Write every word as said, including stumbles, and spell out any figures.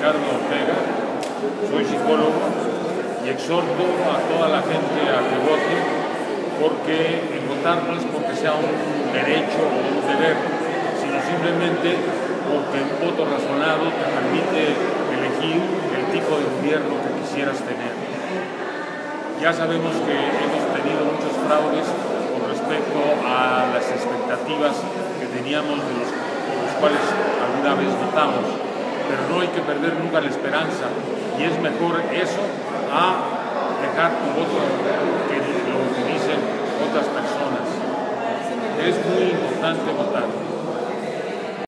Ricardo Ortega, soy psicólogo y exhorto a toda la gente a que vote, porque el votar no es porque sea un derecho o un deber, sino simplemente porque un voto razonado te permite elegir el tipo de gobierno que quisieras tener. Ya sabemos que hemos tenido muchos fraudes con respecto a las expectativas que teníamos de los, de los cuales alguna vez votamos, pero no hay que perder nunca la esperanza, y es mejor eso a dejar tu voto que lo utilicen otras personas. Es muy importante votar.